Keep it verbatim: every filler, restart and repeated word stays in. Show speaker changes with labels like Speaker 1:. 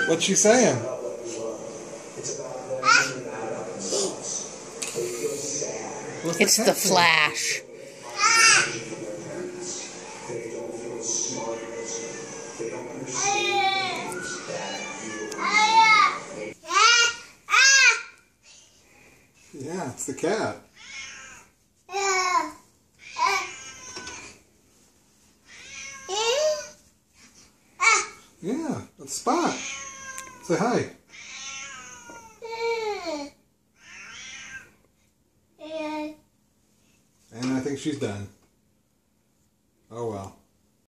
Speaker 1: What's she saying?
Speaker 2: It's the Flash.
Speaker 1: Yeah, it's the cat. Yeah, that's Spot. Say hi. And I think she's done. Oh well.